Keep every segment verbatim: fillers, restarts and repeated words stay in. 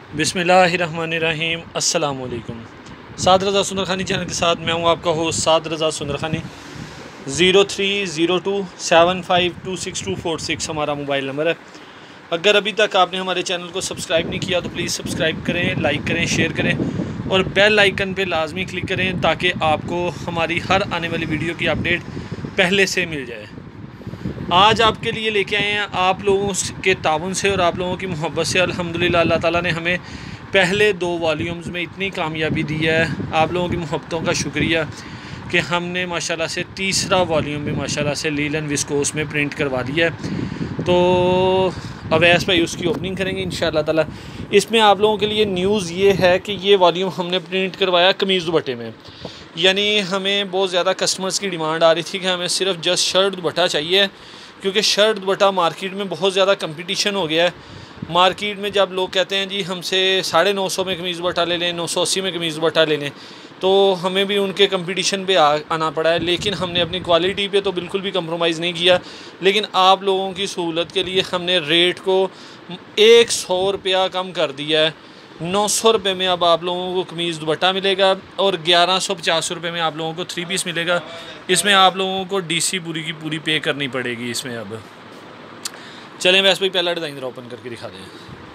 बिस्मिल्लाहिर्रहमानिर्रहीम। अस्सलाम वालेकुम। साद रज़ा सुंदर खानी चैनल के साथ मैं हूँ आपका होस्ट साद Raza Sundar Khani. Zero three zero two seven five two six two four six हमारा मोबाइल नंबर है। अगर अभी तक आपने हमारे चैनल को सब्सक्राइब नहीं किया तो प्लीज़ सब्सक्राइब करें, लाइक करें, शेयर करें और बेल आइकन पे लाजमी क्लिक करें ताकि आपको हमारी हर आने वाली वीडियो की अपडेट पहले से मिल जाए। आज आपके लिए लेके आए हैं आप लोगों के ताउन से और आप लोगों की मोहब्बत से अल्हम्दुलिल्लाह अल्लाह ताला ने हमें पहले दो वॉल्यूम्स में इतनी कामयाबी दी है। आप लोगों की मोहब्बतों का शुक्रिया कि हमने माशाल्लाह से तीसरा वॉल्यूम भी माशाल्लाह से लीलन विस्कोस में प्रिंट करवा दिया है। तो अवैस भाई उसकी ओपनिंग करेंगे इंशाअल्लाह ताला। इसमें आप लोगों के लिए न्यूज़ ये है कि ये वॉल्यूम हमने प्रिंट करवाया कमीज़ दुपट्टे में, यानी हमें बहुत ज़्यादा कस्टमर्स की डिमांड आ रही थी कि हमें सिर्फ जस्ट शर्ट दुपट्टा चाहिए, क्योंकि शर्ट दुपट्टा मार्केट में बहुत ज़्यादा कंपटीशन हो गया है। मार्केट में जब लोग कहते हैं जी हमसे साढ़े नौ सौ में कमीज़ दुपट्टा ले लें, नौ सौ अस्सी में कमीज़ दुपट्टा ले लें, तो हमें भी उनके कंपटीशन पे आ, आना पड़ा है। लेकिन हमने अपनी क्वालिटी पे तो बिल्कुल भी कंप्रोमाइज़ नहीं किया। लेकिन आप लोगों की सहूलत के लिए हमने रेट को एक सौ रुपया कम कर दिया है। नौ सौ रुपये में अब आप लोगों को कमीज़ दुपट्टा मिलेगा और ग्यारह सौ पचास रुपये में आप लोगों को थ्री पीस मिलेगा। इसमें आप लोगों को डीसी पूरी की पूरी पे करनी पड़ेगी इसमें। अब चलें वैसे भाई पहला डिज़ाइन ज़रा ओपन करके दिखा दें।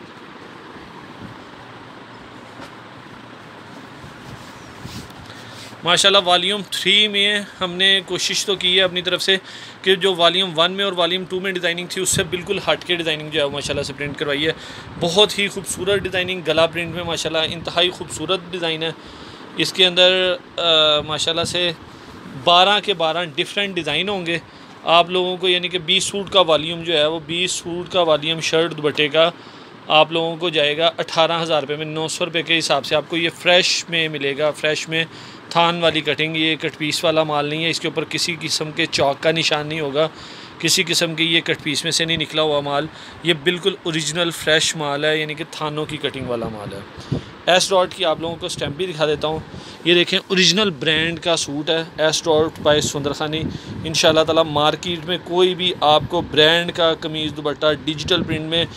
माशाल्लाह वॉल्यूम थ्री में हमने कोशिश तो की है अपनी तरफ से कि जो वॉल्यूम वन में और वॉल्यूम टू में डिज़ाइनिंग थी उससे बिल्कुल हट के डिज़ाइनिंग जो है माशाल्लाह से प्रिंट करवाई है। बहुत ही खूबसूरत डिज़ाइनिंग, गला प्रिंट में माशाल्लाह इंतहाई खूबसूरत डिज़ाइन है। इसके अंदर माशाल्लाह से बारह के बारह डिफरेंट डिज़ाइन होंगे आप लोगों को, यानी कि बीस सूट का वॉल्यूम जो है वो बीस सूट का वॉल्यूम शर्ट दुपट्टे का आप लोगों को जाएगा अठारह हज़ार रुपये में। नौ सौ रुपये के हिसाब से आपको ये फ़्रेश में मिलेगा। फ़्रेश में थान वाली कटिंग, ये कट पीस वाला माल नहीं है। इसके ऊपर किसी किस्म के चौक का निशान नहीं होगा, किसी किस्म की ये कट पीस में से नहीं निकला हुआ माल। ये बिल्कुल ओरिजिनल फ़्रेश माल है, यानी कि थानों की कटिंग वाला माल है। एस डॉट की आप लोगों को स्टैम्प भी दिखा देता हूँ। ये देखें ओरिजिनल ब्रांड का सूट है S dot by Sundar Khani. इंशाल्लाह ताला मार्केट में कोई भी आपको ब्रांड का कमीज़ दुपट्टा डिजिटल प्रिंट में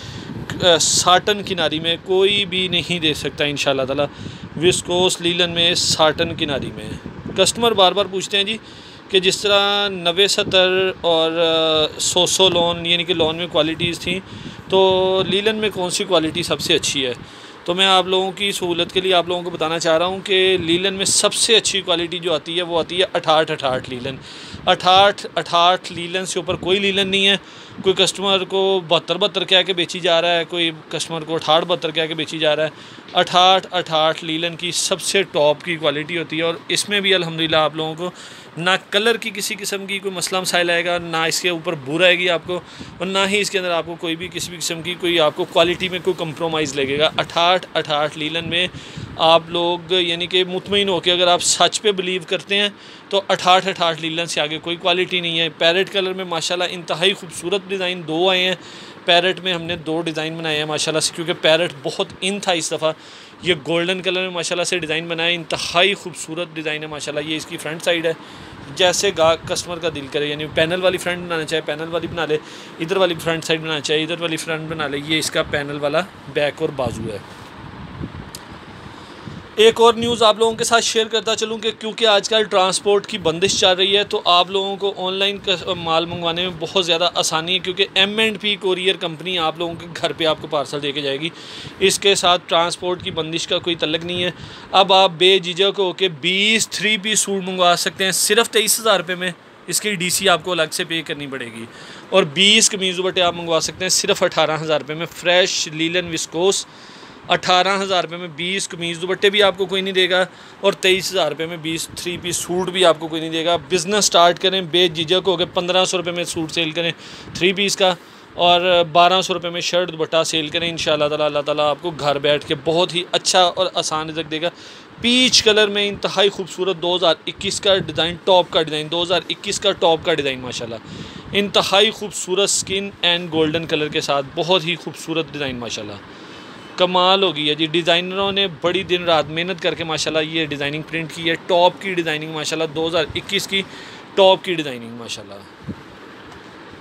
साटन किनारी में कोई भी नहीं दे सकता इंशाल्लाह ताला। विस्कोस लीलन में साटन किनारी में कस्टमर बार बार पूछते हैं जी कि जिस तरह नब्बे सत्तर और सौ सौ लोन यानी कि लोन में क्वालिटीज़ थी, तो लीलन में कौन सी क्वालिटी सबसे अच्छी है। तो मैं आप लोगों की सहूलत के लिए आप लोगों को बताना चाह रहा हूँ कि लीलन में सबसे अच्छी क्वालिटी जो आती है वो आती है अठाठ अठाठ लीलन। अठाठ अठाठ लीलन से ऊपर कोई लीलन नहीं है। कोई कस्टमर को बहत्तर बहत्तर कह के बेची जा रहा है, कोई कस्टमर को अठाठ बहत्तर कह के बेची जा रहा है। अठाठ अठाठ लीलन की सबसे टॉप की क्वालिटी होती है और इसमें भी अल्हम्दुलिल्लाह आप लोगों को ना कलर की किसी किस्म की कोई मसला मसाइल आएगा, ना इसके ऊपर बुर आएगी आपको, और ना ही इसके अंदर आपको कोई भी किसी भी किस्म की कोई आपको क्वालिटी में कोई कंप्रोमाइज़ लगेगा। अठाठ अठाठ लीलन में आप लोग यानी कि मुतमईन होकर अगर आप सच पे बिलीव करते हैं तो अठाठ अठाठ लीलन से आगे कोई क्वालिटी नहीं है। पैरेट कलर में माशाल्लाह इंतहाई खूबसूरत डिज़ाइन दो आए हैं। पैरेट में हमने दो डिज़ाइन बनाए हैं माशाल्लाह से, क्योंकि पैरेट बहुत इन था इस दफ़ा। ये गोल्डन कलर में माशाल्लाह से डिज़ाइन बनाया, इंतहाई खूबसूरत डिज़ाइन है माशाल्लाह। ये इसकी फ्रंट साइड है, जैसे गा कस्टमर का दिल करे, यानी पैनल वाली फ्रंट बनाना चाहे पैनल वाली बना ले, इधर वाली फ्रंट साइड बनाना चाहे इधर वाली फ्रंट बना ले। ये इसका पैनल वाला बैक और बाजू है। एक और न्यूज़ आप लोगों के साथ शेयर करता चलूँ कि क्योंकि आजकल ट्रांसपोर्ट की बंदिश चल रही है तो आप लोगों को ऑनलाइन माल मंगवाने में बहुत ज़्यादा आसानी है, क्योंकि M and P courier company आप लोगों के घर पे आपको पार्सल दे के जाएगी। इसके साथ ट्रांसपोर्ट की बंदिश का कोई तल्लक नहीं है। अब आप बेझिझक होकर बीस थ्री पीस सूट मंगवा सकते हैं सिर्फ तेईस हज़ार रुपये में। इसकी डीसी आपको अलग से पे करनी पड़ेगी। और बीस कमीज़ दुपट्टे आप मंगवा सकते हैं सिर्फ अठारह हज़ार रुपये में। फ्रेश लीलन विस्कोस अठारह हज़ार रुपये में बीस कमीज़ दुपट्टे भी आपको कोई नहीं देगा और तेईस हज़ार रुपये में बीस थ्री पीस सूट भी आपको कोई नहीं देगा। बिज़नेस स्टार्ट करें बेझिझक हो गए, पंद्रह सौ रुपये में सूट सेल करें थ्री पीस का और बारह सौ रुपये में शर्ट दुपट्टा सेल करें। इंशाअल्लाह ताला अल्लाह ताला आपको घर बैठ के बहुत ही अच्छा और आसान रिज़्क देगा। पीच कलर में इंतहाई खूबसूरत दो हज़ार इक्कीस का डिज़ाइन, टॉप का डिज़ाइन, दो हज़ार इक्कीस का टॉप का डिज़ाइन माशाल्लाह। इंतहाई खूबसूरत स्किन एंड गोल्डन कलर के साथ बहुत ही खूबसूरत डिज़ाइन माशाल्लाह। कमाल हो गई है जी। डिज़ाइनरों ने बड़ी दिन रात मेहनत करके माशाल्लाह ये डिज़ाइनिंग प्रिंट की है। टॉप की डिज़ाइनिंग माशाल्लाह दो हज़ार इक्कीस की टॉप की डिज़ाइनिंग माशाल्लाह।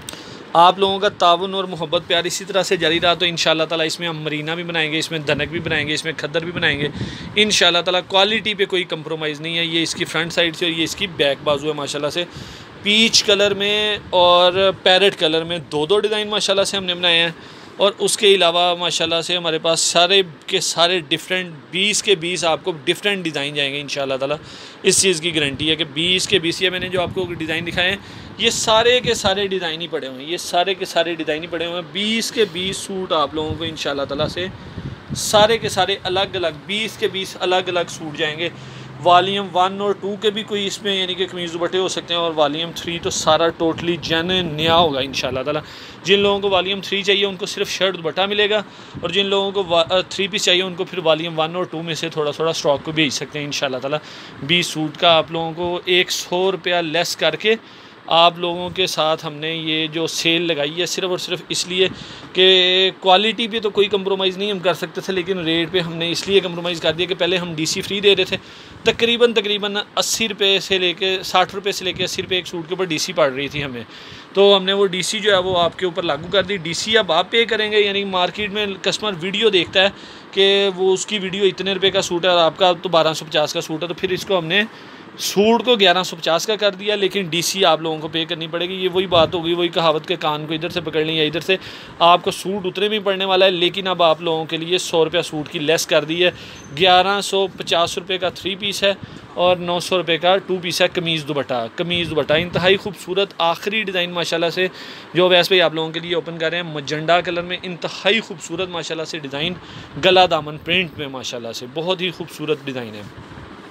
आप लोगों का ताउन और मोहब्बत प्यार इसी तरह से जारी रहा तो इंशाल्लाह ताला इसमें हम मरीना भी बनाएंगे, इसमें धनक भी बनाएंगे, इसमें खद्दर भी बनाएंगे इंशाल्लाह ताला। क्वालिटी पे कोई कंप्रोमाइज़ नहीं है। ये इसकी फ्रंट साइड से और ये इसकी बैक बाजू है माशाल्लाह से। पीच कलर में और पैरेट कलर में दो दो डिज़ाइन माशाल्लाह से हमने बनाए हैं। और उसके अलावा माशाल्लाह से हमारे पास सारे के सारे डिफरेंट बीस के बीस आपको डिफरेंट डिज़ाइन जाएंगे इंशाल्लाह ताला। इस चीज़ की गारंटी है कि बीस के बीस ये मैंने जो आपको डिज़ाइन दिखाए हैं ये सारे के सारे डिज़ाइन ही पड़े हुए हैं, ये सारे के सारे डिज़ाइन ही पड़े हुए हैं। बीस के बीस सूट आप लोगों को इंशाल्लाह ताला से सारे के सारे अलग अलग बीस के बीस अलग अलग सूट जाएंगे। वॉल्यूम वन और टू के भी कोई इसमें यानी कि कमीज़ दुपट्टे हो सकते हैं और वॉल्यूम थ्री तो सारा टोटली जेन्युइन नया होगा इंशाल्लाह ताला। जिन लोगों को वॉल्यूम थ्री चाहिए उनको सिर्फ शर्ट दुपट्टा मिलेगा और जिन लोगों को थ्री पीस चाहिए उनको फिर वॉल्यूम वन और टू में से थोड़ा थोड़ा स्टॉक को भेज सकते हैं इंशाल्लाह ताला। बीस सूट का आप लोगों को एक सौ रुपया लेस करके आप लोगों के साथ हमने ये जो सेल लगाई है सिर्फ़ और सिर्फ इसलिए कि क्वालिटी पे तो कोई कंप्रोमाइज़ नहीं हम कर सकते थे, लेकिन रेट पे हमने इसलिए कंप्रोमाइज़ कर दिया कि पहले हम डीसी फ्री दे रहे थे। तकरीबन तकरीबन अस्सी रुपये से लेके साठ रुपये से लेके अस्सी रुपये एक सूट के ऊपर डीसी पड़ रही थी हमें, तो हमने वो डीसी जो है वो आपके ऊपर लागू कर दी। डीसी अब आप पे करेंगे, यानी मार्केट में कस्टमर वीडियो देखता है कि वो उसकी वीडियो इतने रुपये का सूट है और आपका तो बारह सौ पचास का सूट है, तो फिर इसको हमने सूट को ग्यारह सौ पचास का कर दिया, लेकिन डीसी आप लोगों को पे करनी पड़ेगी। ये वही बात होगी, वही कहावत के कान को इधर से पकड़ लें या इधर से, आपको सूट उतने में पड़ने वाला है, लेकिन अब आप लोगों के लिए सौ रुपया सूट की लेस कर दी है। ग्यारह सौ पचास रुपये का थ्री पीस है और नौ सौ रुपये का टू पीस है कमीज़ दुपट्टा। कमीज़ दुपट्टा इंतहाई खूबसूरत आखिरी डिज़ाइन माशाल्लाह से जो वैसे भाई आप लोगों के लिए ओपन कर रहे हैं मजंडा कलर में, इंतहाई खूबसूरत माशाल्लाह से डिज़ाइन, गला दामन प्रिंट में माशाल्लाह से बहुत ही खूबसूरत डिज़ाइन है।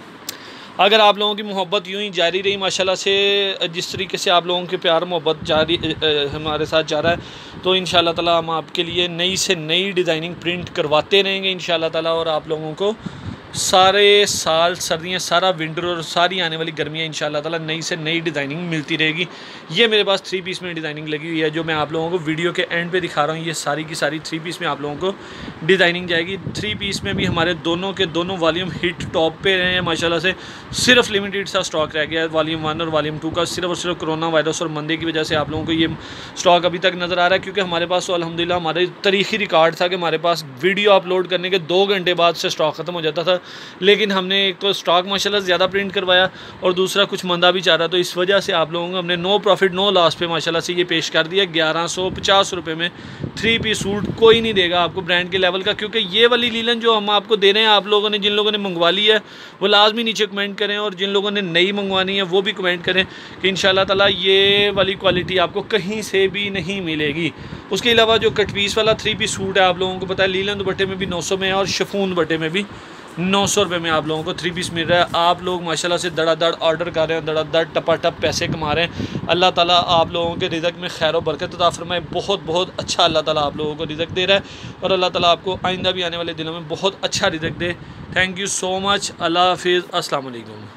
अगर आप लोगों की मोहब्बत यूं ही जारी रही माशाल्लाह से, जिस तरीके से आप लोगों के प्यार मोहब्बत जारी हमारे साथ जा रहा है, तो इंशाल्लाह ताला हम आपके लिए नई से नई डिज़ाइनिंग प्रिंट करवाते रहेंगे इंशाल्लाह ताला। और आप लोगों को सारे साल सर्दियां, सारा विंटर और सारी आने वाली गर्मियां इंशाल्लाह ताला नई से नई डिज़ाइनिंग मिलती रहेगी। ये मेरे पास थ्री पीस में डिज़ाइनिंग लगी हुई है जो मैं आप लोगों को वीडियो के एंड पे दिखा रहा हूँ। ये सारी की सारी थ्री पीस में आप लोगों को डिज़ाइनिंग जाएगी। थ्री पीस में भी हमारे दोनों के दोनों वॉल्यूम हिट टॉप पे रहे हैं माशाल्लाह से। सिर्फ लिमिटेड सा स्टॉक रह गया है वॉल्यूम वन और वॉल्यूम टू का, सिर्फ और सिर्फ कोरोना वायरस और मंदे की वजह से आप लोगों को ये स्टॉक अभी तक नज़र आ रहा है, क्योंकि हमारे पास तो अल्हम्दुलिल्लाह हमारे तारीखी रिकॉर्ड था कि हमारे पास वीडियो अपलोड करने के दो घंटे बाद से स्टॉक ख़त्म हो जाता था, लेकिन हमने एक तो स्टॉक माशाल्लाह ज़्यादा प्रिंट करवाया और दूसरा कुछ मंदा भी चाह रहा, तो इस वजह से आप लोगों को हमने नो प्रॉफिट नो लॉस पे माशाल्लाह से ये पेश कर दिया। ग्यारह सौ पचास रुपये में थ्री पीस सूट कोई नहीं देगा आपको ब्रांड के लेवल का, क्योंकि ये वाली लीलन जो हम आपको दे रहे हैं, आप लोगों ने जिन लोगों ने मंगवा ली है वो लाजमी नीचे कमेंट करें, और जिन लोगों ने नई मंगवानी है वो भी कमेंट करें कि इंशाल्लाह ताला ये वाली क्वालिटी आपको कहीं से भी नहीं मिलेगी। उसके अलावा जो कट पीस वाला थ्री पीस सूट है आप लोगों को पता है लीलन दुपट्टे में भी नौ सौ में है और शिफॉन दुपट्टे में भी नौ सौ रुपये में आप लोगों को थ्री पीस मिल रहा है। आप लोग माशाल्लाह से धड़ाधड़ ऑर्डर कर रहे हैं, धड़ाधड़ टपाटप पैसे कमा रहे हैं। अल्लाह ताला आप लोगों के रिज़्क़ में खैर व बरकत अता फरमाए। बहुत बहुत अच्छा अल्लाह ताला आप लोगों को रिज़्क़ दे रहा है और अल्लाह ताला आपको आइंदा भी आने वाले दिनों में बहुत अच्छा रिज़्क़ दे। Thank you so much. अल्लाह हाफिज़। अस्सलाम वालेकुम।